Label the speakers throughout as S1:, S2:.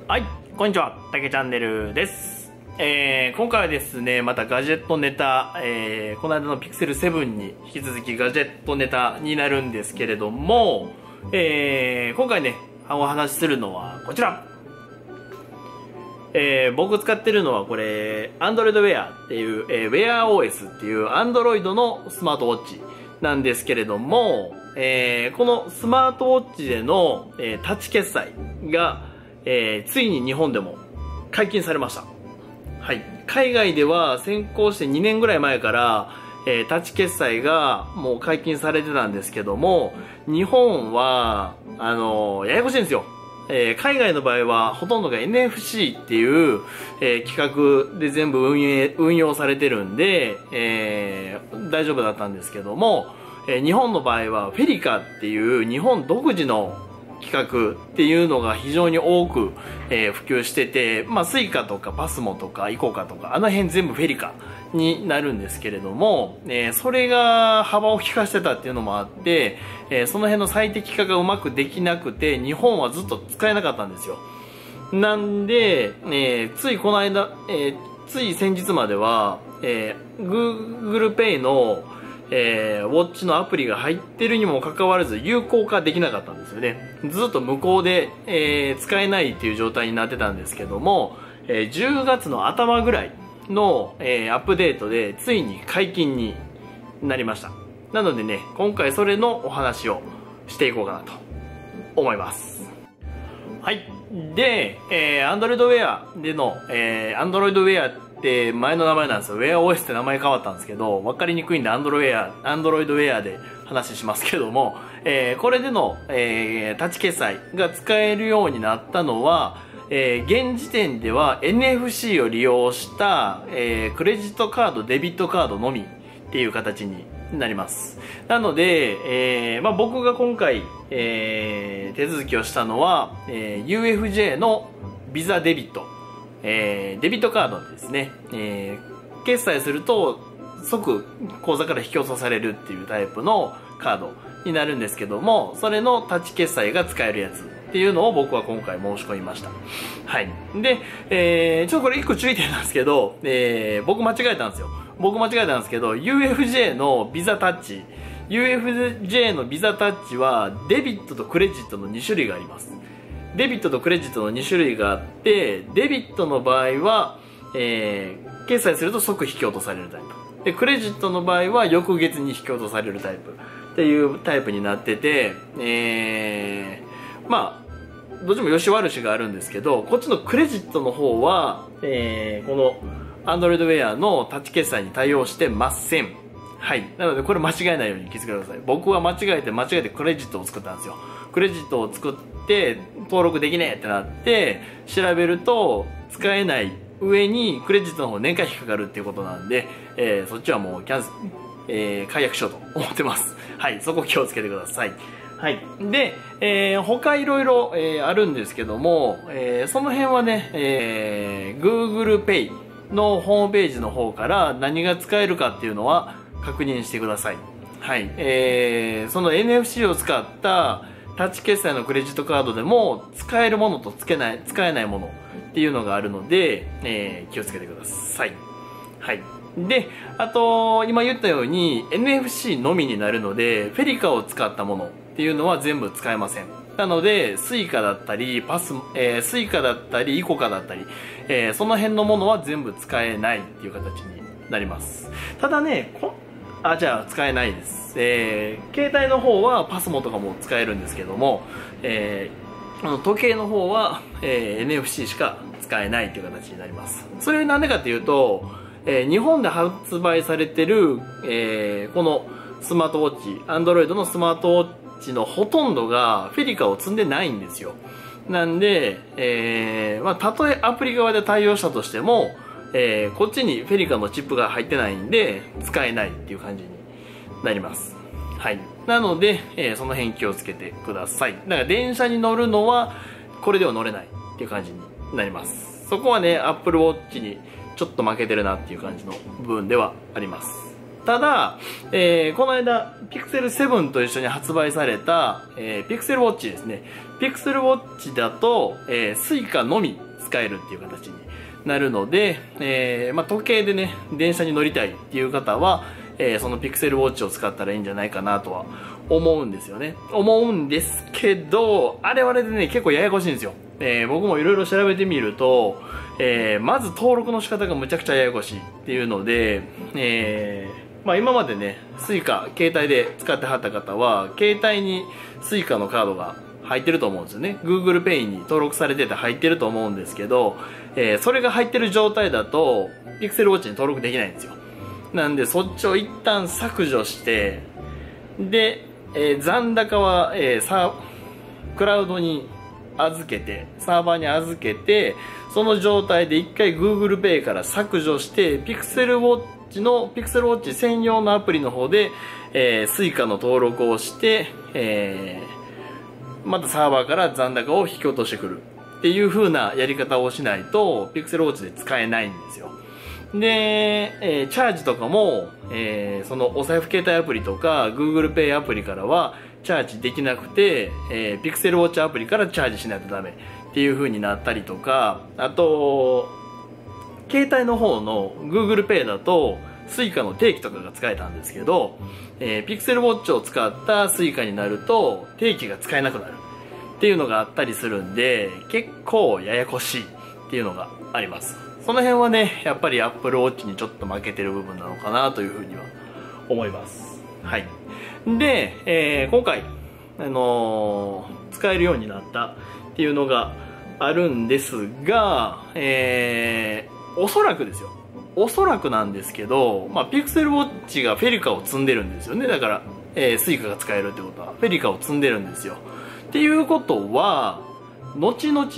S1: はい、こんにちは、たけチャンネルです。今回はですね、またガジェットネタ、この間のピクセル7に引き続きガジェットネタになるんですけれども、今回ね、お話しするのはこちら。僕使ってるのはこれ、Android Wear っていう、Wear OS っていう Android のスマートウォッチなんですけれども、このスマートウォッチでの、タッチ決済が、ついに日本でも解禁されました。はい。海外では先行して2年ぐらい前から、タッチ決済がもう解禁されてたんですけども、日本は、ややこしいんですよ。海外の場合はほとんどが NFC っていう、企画で全部運用されてるんで、大丈夫だったんですけども、日本の場合はフェリカっていう日本独自の企画っていうのが非常に多く、普及してて、まあ、スイカとかパスモとかイコカとかあの辺全部フェリカになるんですけれども、それが幅を利かしてたっていうのもあって、その辺の最適化がうまくできなくて日本はずっと使えなかったんですよ。なんで、ついこの間、つい先日までは、Google Pay のウォッチのアプリが入ってるにもかかわらず有効化できなかったんですよね。ずっと無効で、使えないっていう状態になってたんですけども、10月の頭ぐらいの、アップデートでついに解禁になりました。なのでね、今回それのお話をしていこうかなと思います。はい。で、Android Wear での、Android Wear って前の名前なんですよ。Wear OS って名前変わったんですけど、分かりにくいんで Android Wear で話しますけども、これでの、タッチ決済が使えるようになったのは、現時点では NFC を利用した、クレジットカード、デビットカードのみっていう形になります。なので、まあ、僕が今回、手続きをしたのは、UFJ のビザデビット、デビットカードですね、決済すると即口座から引き落とされるっていうタイプのカードになるんですけども、それのタッチ決済が使えるやつっていうのを僕は今回申し込みました。はい。で、ちょっとこれ一個注意点なんですけど、僕間違えたんですよ。けど、UFJ のビザタッチ、UFJ のビザタッチはデビットとクレジットの2種類があります。デビットとクレジットの2種類があって、デビットの場合は、決済すると即引き落とされるタイプ。で、クレジットの場合は翌月に引き落とされるタイプっていうタイプになってて、まあ、どっちも良し悪しがあるんですけど、こっちのクレジットの方は、この Android Wear のタッチ決済に対応してません。はい。なのでこれ間違えないように気づけてください。僕は間違えてクレジットを作ったんですよ。クレジットを作って登録できねえってなって調べると使えない上にクレジットの方年会費かかるっていうことなんで、そっちはもう解約しようと思ってます。はい。そこ気をつけてください。はい。で、他いろいろ、あるんですけども、その辺はね、Google Pay のホームページの方から何が使えるかっていうのは確認してください。はい。その NFC を使ったタッチ決済のクレジットカードでも使えるものと使えないものっていうのがあるので、気をつけてください。はい。で、あと、今言ったように NFC のみになるので、フェリカを使ったものっていうのは全部使えません。なので、スイカだったり、スイカだったり、イコカだったり、その辺のものは全部使えないっていう形になります。ただね、じゃあ使えないです。携帯の方はパスモとかも使えるんですけども、時計の方は、NFC しか使えないっていう形になります。それなんでかっていうと、日本で発売されてる、このスマートウォッチ、Android のスマートウォッチのほとんどがフェリカを積んでないんですよ。なんで、まあ、たとえアプリ側で対応したとしても、こっちにフェリカのチップが入ってないんで使えないっていう感じになります。はい。なので、その辺気をつけてください。だから電車に乗るのはこれでは乗れないっていう感じになります。そこはね、Apple Watch にちょっと負けてるなっていう感じの部分ではあります。 ただ、この間、Pixel 7と一緒に発売された、Pixel Watch ですね。Pixel Watch だと、Suica のみ使えるっていう形になるので、時計でね、電車に乗りたいっていう方は、その Pixel Watch を使ったらいいんじゃないかなとは思うんですよね。思うんですけど、あれはあれでね、結構ややこしいんですよ。僕もいろいろ調べてみると、まず登録の仕方がむちゃくちゃややこしいっていうので、今までね、Suica、携帯で使ってはった方は、携帯に Suica のカードが入ってると思うんですよね。Google Pay に登録されてて入ってると思うんですけど、それが入ってる状態だと、Pixel Watch に登録できないんですよ。なんで、そっちを一旦削除して、で、残高は、クラウドに預けて、サーバーに預けて、その状態で一回 Google Pay から削除して、Pixel Watch 専用のアプリの方で、Suica の登録をして、またサーバーから残高を引き落としてくるっていう風なやり方をしないと Pixel Watch で使えないんですよ。で、チャージとかも、そのお財布携帯アプリとか Google Pay アプリからはチャージできなくて、Pixel Watch アプリからチャージしないとダメっていう風になったりとか、あと携帯の方の Google Pay だと Suica の定期とかが使えたんですけど、Pixel Watch を使った Suica になると定期が使えなくなるっていうのがあったりするんで、結構ややこしいっていうのがあります。その辺はね、やっぱり Apple Watch にちょっと負けてる部分なのかなというふうには思います。はい。で、今回、使えるようになったっていうのがあるんですが、おそらくですよ。おそらくなんですけど、Pixel Watch がフェリカを積んでるんですよね。だから、Suica が使えるってことは、フェリカを積んでるんですよ。っていうことは、後々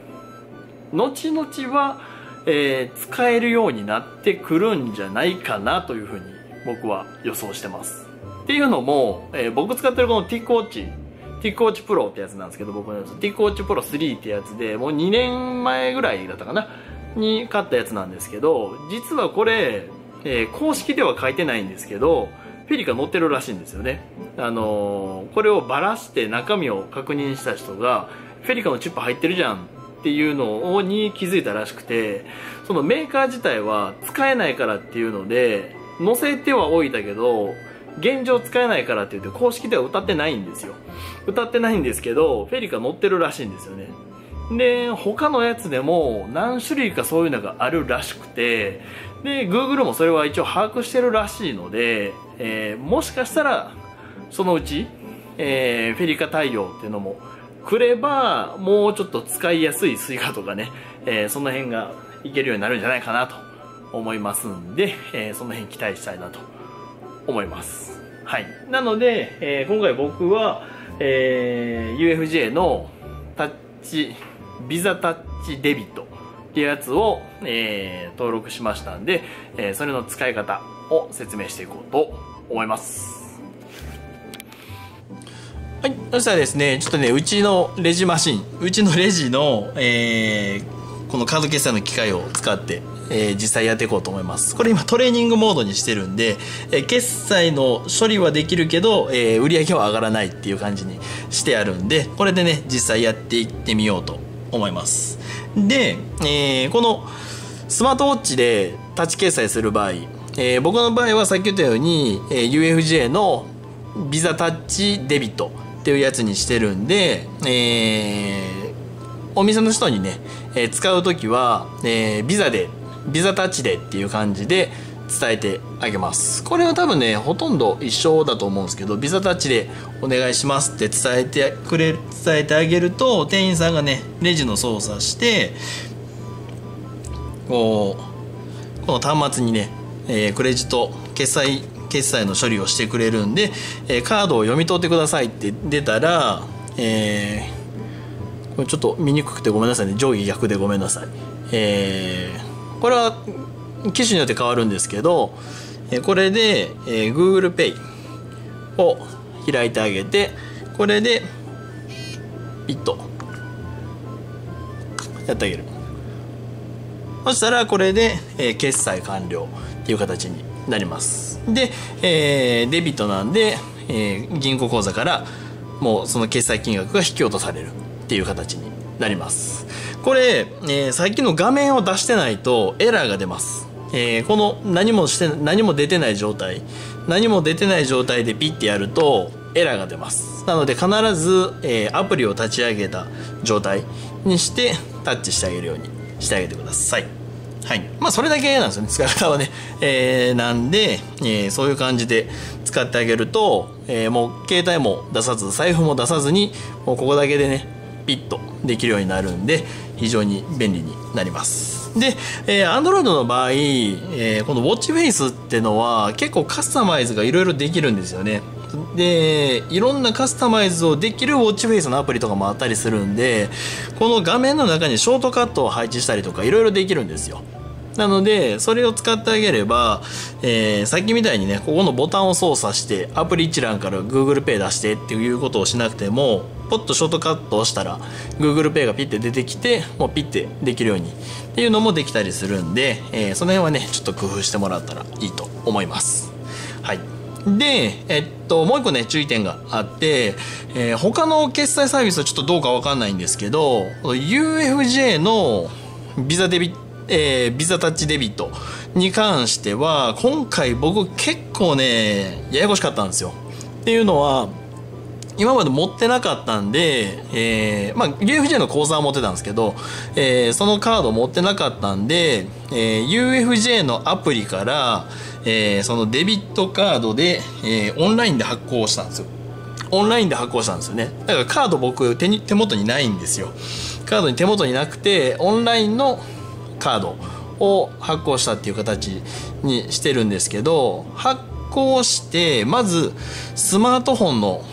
S1: は、使えるようになってくるんじゃないかなというふうに僕は予想してます。っていうのも、僕使ってるこの TicWatch Pro ってやつなんですけど、僕のやつ TicWatch Pro 3ってやつでもう2年前ぐらいだったかなに買ったやつなんですけど、実はこれ、公式では書いてないんですけどフェリカ載ってるらしいんですよね。これをバラして中身を確認した人がフェリカのチップ入ってるじゃんっていうのに気づいたらしくて、そのメーカー自体は使えないからっていうので載せてはおいたけど現状使えないからって言って公式では歌ってないんですよ。歌ってないんですけどフェリカ載ってるらしいんですよね。で他のやつでも何種類かそういうのがあるらしくて、で Google もそれは一応把握してるらしいので、もしかしたらそのうち、フェリカ対応っていうのも来ればもうちょっと使いやすいSuicaとかね、その辺がいけるようになるんじゃないかなと思いますんで、その辺期待したいなと思います。はい。なので、今回僕は、UFJ のビザタッチデビットっていうやつを、登録しましたんで、それの使い方を説明していこうと思います。はい。そしたらですね、ちょっとね、うちのレジの、このカード決済の機械を使って、実際やっていこうと思います。これ今トレーニングモードにしてるんで、決済の処理はできるけど、売り上げは上がらないっていう感じにしてあるんで、これでね、実際やっていってみようと思います。で、このスマートウォッチでタッチ決済する場合、僕の場合はさっき言ったように、UFJ のビザタッチデビットっていうやつにしてるんで、お店の人にね、使うときは、ビザタッチでっていう感じで伝えてあげます。これは多分ねほとんど一緒だと思うんですけど、ビザタッチでお願いしますって伝えてあげると、店員さんがねレジの操作してこの端末にね、クレジット決済の処理をしてくれるんで、カードを読み取ってくださいって出たら、これちょっと見にくくてごめんなさいね、上下逆でごめんなさい。これは機種によって変わるんですけど、これで、Google Pay を開いてあげて、これでピッとやってあげる。そしたらこれで、決済完了っていう形になります。で、デビットなんで、銀行口座からもうその決済金額が引き落とされるっていう形になります。これ、さっきの画面を出してないとエラーが出ます。この何も出てない状態でピッてやるとエラーが出ます。なので必ず、アプリを立ち上げた状態にしてタッチしてあげるようにしてあげてください。はい。まあそれだけなんですよね、使い方はね。なんで、そういう感じで使ってあげると、もう携帯も出さず財布も出さずにもうここだけでねピッとできるようになるんで非常に便利になります。で、Android の場合、この Watch Face ってのは結構カスタマイズがいろいろできるんですよね。で、いろんなカスタマイズをできる Watch Face のアプリとかもあったりするんで、この画面の中にショートカットを配置したりとかいろいろできるんですよ。なのでそれを使ってあげれば、さっきみたいにねここのボタンを操作してアプリ一覧から Google Pay 出してっていうことをしなくてもポッとショートカットをしたら Google Pay がピッて出てきてもうピッてできるようにっていうのもできたりするんで、その辺はねちょっと工夫してもらったらいいと思います。はい。で、もう一個ね注意点があって、他の決済サービスはちょっとどうかわかんないんですけど UFJ のビザタッチデビットに関しては今回僕結構ねややこしかったんですよ。っていうのは今まで持ってなかったんで、UFJ の口座は持ってたんですけど、そのカード持ってなかったんで、UFJ のアプリから、そのデビットカードで、オンラインで発行したんですよ。ね。だからカード僕手元にないんですよ。カードに手元になくてオンラインのカードを発行したっていう形にしてるんですけど、発行してまずスマートフォンの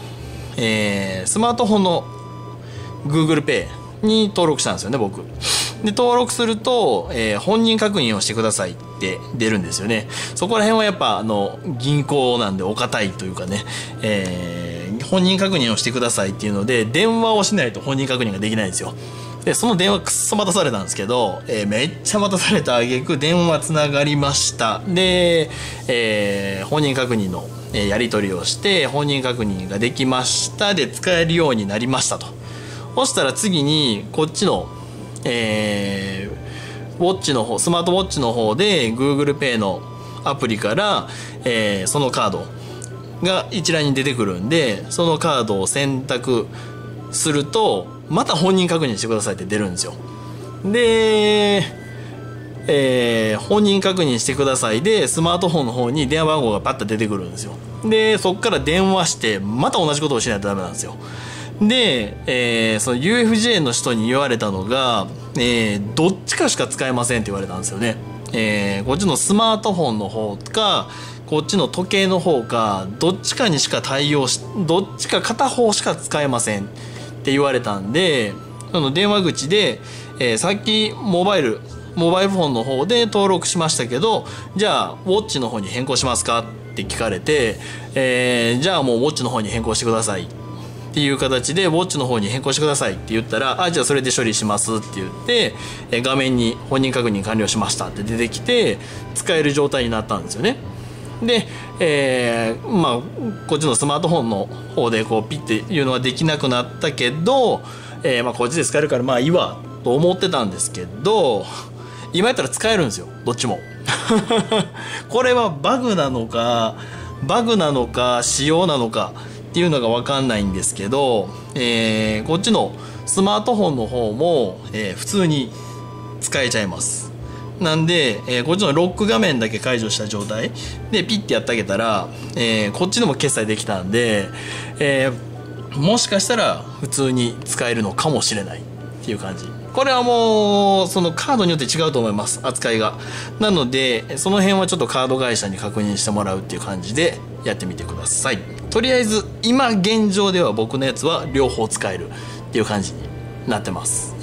S1: Google Pay に登録したんですよね僕。で登録すると、本人確認をしてくださいって出るんですよね。そこら辺はやっぱ銀行なんでお堅いというかね、本人確認をしてくださいっていうので電話をしないと本人確認ができないんですよ。でその電話くっそ待たされたんですけど、めっちゃ待たされた挙句電話つながりました。で、本人確認のやり取りをして本人確認ができましたで使えるようになりましたと。そしたら次にこっちの、ウォッチの方スマートウォッチの方で Google Pay のアプリから、そのカードが一覧に出てくるんでそのカードを選択するとまた本人確認してくださいって出るんですよ。で、本人確認してくださいでスマートフォンの方に電話番号がパッと出てくるんですよ。でそこから電話してまた同じことをしないとダメなんですよ。で、その UFJ の人に言われたのが、どっちかしか使えませんって言われたんですよね。こっちのスマートフォンの方かこっちの時計の方かどっちかにしかどっちか片方しか使えませんって言われたんでその電話口で、さっきモバイルフォンの方で登録しましたけどじゃあウォッチの方に変更しますかって聞かれて、じゃあもうウォッチの方に変更してくださいっていう形でウォッチの方に変更してくださいって言ったらじゃあそれで処理しますって言って、画面に本人確認完了しましたって出てきて使える状態になったんですよね。で、こっちのスマートフォンの方でこうピッていうのはできなくなったけど、こっちで使えるからいいわと思ってたんですけど今やったら使えるんですよどっちもこれはバグなのか仕様なのかっていうのが分かんないんですけど、こっちのスマートフォンの方も、普通に使えちゃいます。なんで、こっちのロック画面だけ解除した状態でピッてやってあげたら、こっちでも決済できたんで、もしかしたら普通に使えるのかもしれないっていう感じ。これはもうそのカードによって違うと思います扱いが。なのでその辺はちょっとカード会社に確認してもらうっていう感じでやってみてください。とりあえず今現状では僕のやつは両方使えるっていう感じになってます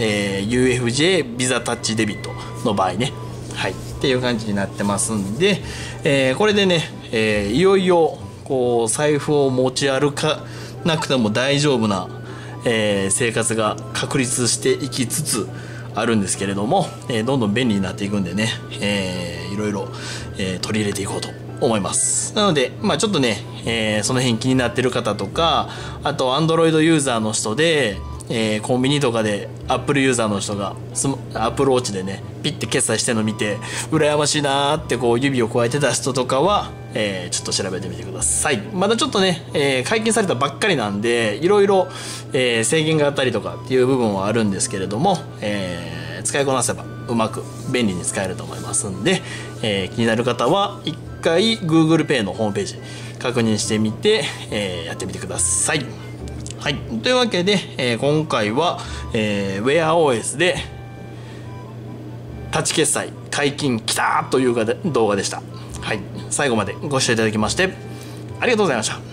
S1: 。UFJ ビザタッチデビットの場合ね、はい、っていう感じになってますんで、これでね、いよいよこう財布を持ち歩かなくても大丈夫な、生活が確立していきつつあるんですけれども、どんどん便利になっていくんでね、いろいろ、取り入れていこうと思います。なので、ちょっとね、その辺気になってる方とか、あと Android ユーザーの人で、コンビニとかで Apple ユーザーの人がApple Watch でねピッて決済してるの見て羨ましいなーってこう指を加えてた人とかは、ちょっと調べてみてください。まだちょっとね、解禁されたばっかりなんでいろいろ制限があったりとかっていう部分はあるんですけれども、使いこなせばうまく便利に使えると思いますんで、気になる方は一回 Google Pay のホームページ確認してみて、やってみてください。はい、というわけで、今回は、Wear OS でタッチ決済解禁きたーという動画でした。はい、最後までご視聴いただきましてありがとうございました。